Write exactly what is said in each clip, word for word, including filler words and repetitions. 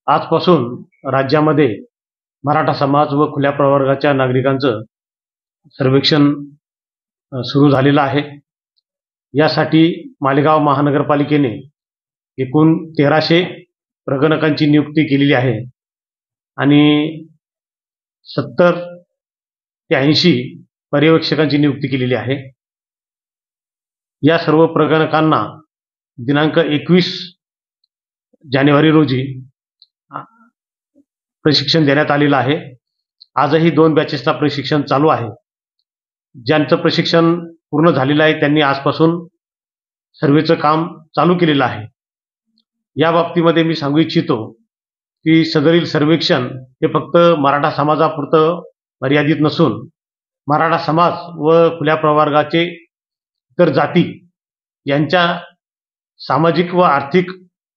आजपासून राज्यामध्ये मराठा समाज व खुल्या प्रवर्गाच्या नागरिकांचं सर्वेक्षण सुरू झालेलं आहे। यासाठी मालेगाव महानगरपालिकेने एकूण तेराशे प्रगणकांची नियुक्ती केलेली आहे आणि सत्तर ते ऐंशी पर्यवेक्षकांची नियुक्ती केलेली आहे। या सर्व प्रगणकांना दिनांक एकवीस जानेवारी रोजी प्रशिक्षण देण्यात आलेलं आहे। आजही दोन बॅचेसचा प्रशिक्षण चालू आहे। ज्यांचं प्रशिक्षण पूर्ण झालेलं आहे त्यांनी आजपासून सर्वेचं काम चालू केलेलं आहे। या बाबतीमध्ये मी सांगू इच्छितो की सदरील सर्वेक्षण हे फक्त मराठा समाजापुरतं मर्यादित नसून मराठा समाज व खुल्या प्रवर्गाचे इतर जाती यांच्या सामाजिक व आर्थिक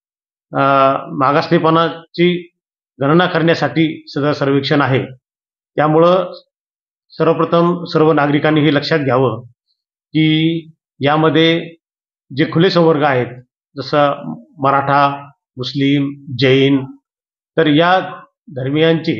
मागासलेपणाची गणना करण्यासाठी सदर सर्वेक्षण आहे। त्यामुळं सर्वप्रथम सर्व नागरिकांनी हे लक्षात घ्यावं की यामध्ये जे खुले संवर्ग आहेत जसं मराठा, मुस्लिम, जैन तर या धर्मियांचे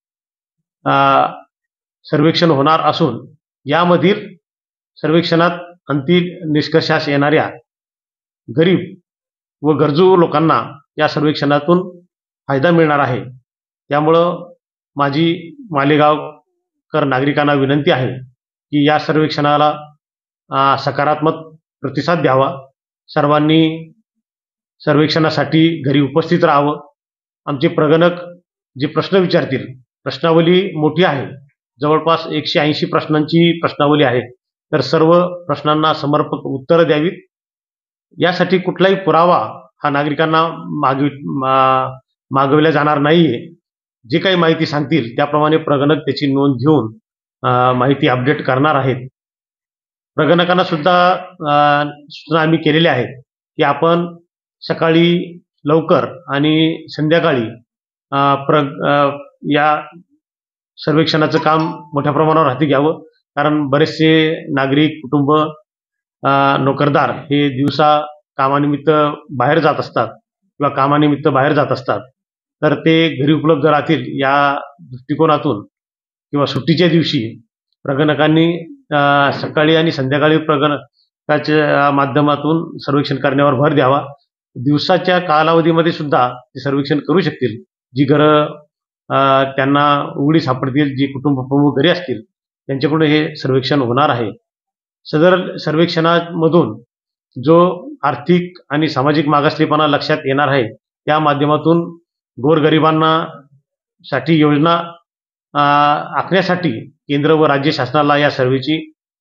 सर्वेक्षण होणार असून यामधील सर्वेक्षणात अंतिम निष्कर्षास येणाऱ्या गरीब व गरजू लोकांना या सर्वेक्षणातून फायदा मिळणार आहे। त्यामुळं माझी मालेगावकर नागरिकांना विनंती आहे की या सर्वेक्षणाला सकारात्मक प्रतिसाद द्यावा। सर्वांनी सर्वेक्षणासाठी घरी उपस्थित राहावं। आमचे प्रगणक जे प्रश्न विचारतील, प्रश्नावली मोठी आहे, जवळपास एकशे ऐंशी प्रश्नांची प्रश्नावली आहे, तर सर्व प्रश्नांना समर्पक उत्तरं द्यावीत। यासाठी कुठलाही पुरावा हा नागरिकांना मागवी मागवल्या जाणार नाहीये। जे काही माहिती सांगतील त्याप्रमाणे प्रगणक त्याची नोंद घेऊन माहिती अपडेट करणार आहेत। प्रगणकांना सुद्धा सूचना आम्ही केलेल्या आहेत की आपण सकाळी लवकर आणि संध्याकाळी प्र या सर्वेक्षणाचं काम मोठ्या प्रमाणावर हाती घ्यावं, कारण बरेचसे नागरिक, कुटुंब, नोकरदार हे दिवसा कामानिमित्त बाहेर जात असतात किंवा कामानिमित्त बाहेर जात असतात, तर ते घरी उपलब्ध राहतील या दृष्टिकोनातून किंवा सुट्टीच्या दिवशी प्रगणकांनी सकाळी आणि संध्याकाळी प्रगणकाच्या माध्यमातून सर्वेक्षण करण्यावर भर द्यावा। दिवसाच्या कालावधीमध्ये सुद्धा ते सर्वेक्षण करू शकतील। जी घरं त्यांना उघडी सापडतील, जी कुटुंब प्रमुख घरी असतील त्यांच्याकडून हे सर्वेक्षण होणार आहे। सदर सर्वेक्षणामधून जो आर्थिक आणि सामाजिक मागासलेपणा लक्षात येणार आहे त्या माध्यमातून गोरगरिबांना साठी योजना आखण्यासाठी केंद्र व राज्य शासनाला या सर्वेची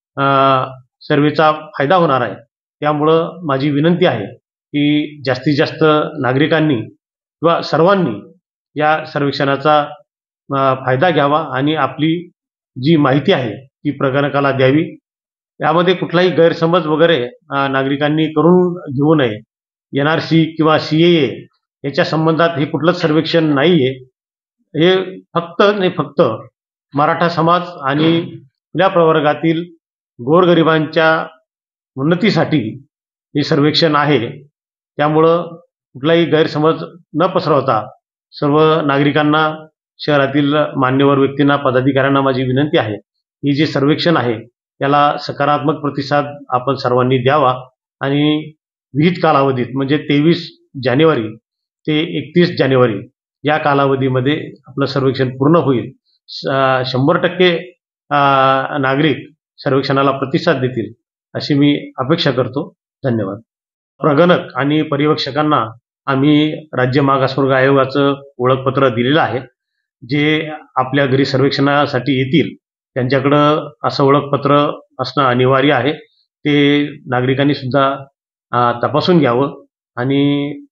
सर्वेचा फायदा होणार आहे। त्यामुळं माझी विनंती आहे की जास्तीत जास्त नागरिकांनी किंवा सर्वांनी या सर्वेक्षणाचा फायदा घ्यावा आणि आपली जी माहिती आहे ती प्रगणकाला द्यावी। यामध्ये कुठलाही गैरसमज वगैरे नागरिकांनी करून घेऊ नये। एन आर सी किंवा सी ए ए याच्या संबंधात हे कुठलंच सर्वेक्षण नाहीये। हे फक्त नाही फक्त मराठा समाज आणि खुल्या प्रवर्गातील गोरगरिबांच्या उन्नतीसाठी हे सर्वेक्षण आहे। त्यामुळं कुठलाही गैरसमज न पसरवता सर्व नागरिकांना, शहरातील मान्यवर व्यक्तींना, पदाधिकाऱ्यांना माझी विनंती आहे ही जे सर्वेक्षण आहे त्याला सकारात्मक प्रतिसाद आपण सर्वांनी द्यावा आणि विहित कालावधीत म्हणजे तेवीस जानेवारी ते एकतीस जानेवारी या कालावधीमध्ये आपलं सर्वेक्षण पूर्ण होईल। शंभर टक्के नागरिक सर्वेक्षणाला प्रतिसाद देतील अशी मी अपेक्षा करतो। धन्यवाद। प्रगणक आणि पर्यवेक्षकांना आम्ही राज्य मागासवर्ग आयोगाचं ओळखपत्र दिलेलं आहे। जे आपल्या घरी सर्वेक्षणासाठी येतील त्यांच्याकडं असं ओळखपत्र असणं अनिवार्य आहे। ते नागरिकांनी सुद्धा तपासून घ्यावं आणि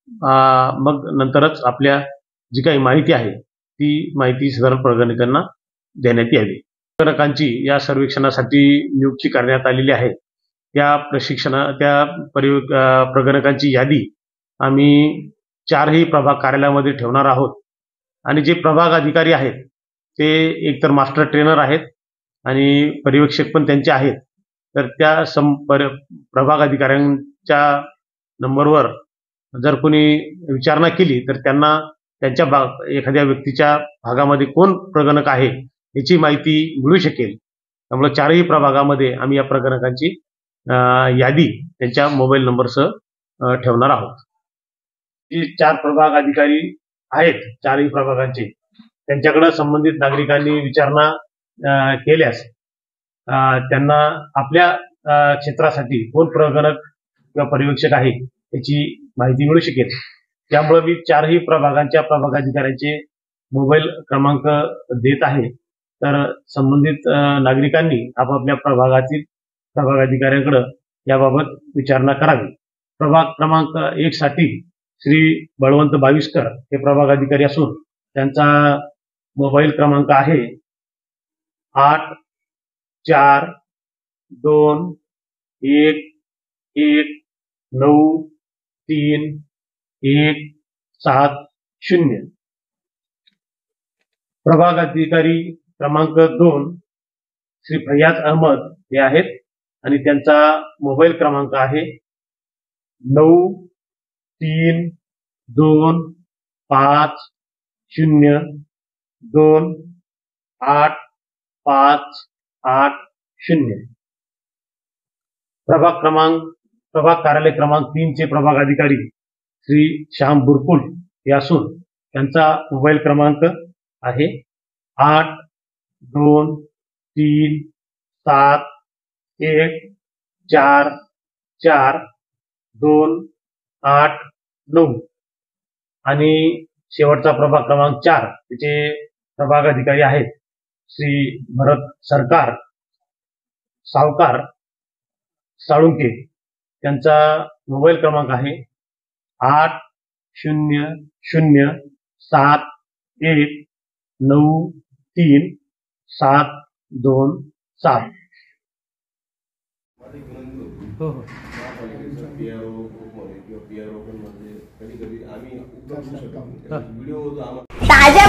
मग नंतरच आपल्या जी काही माहिती आहे ती माहिती सदर प्रगणकांना देण्यात यावी। प्रगणकांची या सर्वेक्षणासाठी नियुक्ती करण्यात आलेली आहे। त्या प्रशिक्षणा त्या पर्य प्रगणकांची यादी आम्ही चारही प्रभाग कार्यालयामध्ये ठेवणार आहोत आणि जे प्रभाग अधिकारी आहेत ते एकतर मास्टर ट्रेनर आहेत आणि पर्यवेक्षक पण त्यांचे आहेत। तर त्या सं प्रभाग अधिकाऱ्यांच्या नंबरवर जर कोणी विचारणा केली तर त्यांना त्यांच्या भाग एखाद्या व्यक्तीच्या भागामध्ये कोण प्रगणक आहे याची माहिती मिळू शकेल. त्यामुळे चारही प्रभागामध्ये आम्ही या प्रगणकांची यादी त्यांच्या मोबाईल नंबरसह ठेवणार आहोत. जे चार प्रभाग अधिकारी आहेत चारही प्रभागांचे, त्यांच्याकडे संबंधित नागरिकांनी विचारणा केल्यास त्यांना आपल्या क्षेत्रासाठी कोण प्रगणक किंवा पर्यवेक्षक आहे याची माहिती मिळू शकेल. त्यामुळे मी चारही प्रभागांच्या प्रभागाधिकाऱ्यांचे मोबाईल क्रमांक देत आहे. तर संबंधित नागरिकांनी आपापल्या प्रभागातील प्रभागाधिकाऱ्यांकडे याबाबत विचारणा करावी. प्रभाग क्रमांक एक साठी श्री बळवंत बाविस्कर हे प्रभागाधिकारी असून त्यांचा मोबाईल क्रमांक आहे आठ चार दोन एक एक नऊ तीन एक सात शून्य. प्रभाग अधिकारी क्रमांक दोन श्री फैयाज अहमद हे आहेत आणि त्यांचा मोबाईल क्रमांक आहे नऊ तीन दोन पाच शून्य दोन आठ पाच आठ शून्य. प्रभाग क्रमांक प्रभाग कार्यालय क्रमांक तीन चे प्रभाग अधिकारी श्री श्याम बुरकुल हे असून त्यांचा मोबाईल क्रमांक आहे आठ दोन तीन सात एक चार चार दोन आठ नऊ. आणि शेवटचा प्रभाग क्रमांक चार त्याचे प्रभाग अधिकारी आहेत श्री भरत सरकार सावकार साळुंके. त्यांचा मोबाईल क्रमांक आहे आठ शून्य शून्य सात एक नऊ तीन सात दोन सात. हो हो ताज्या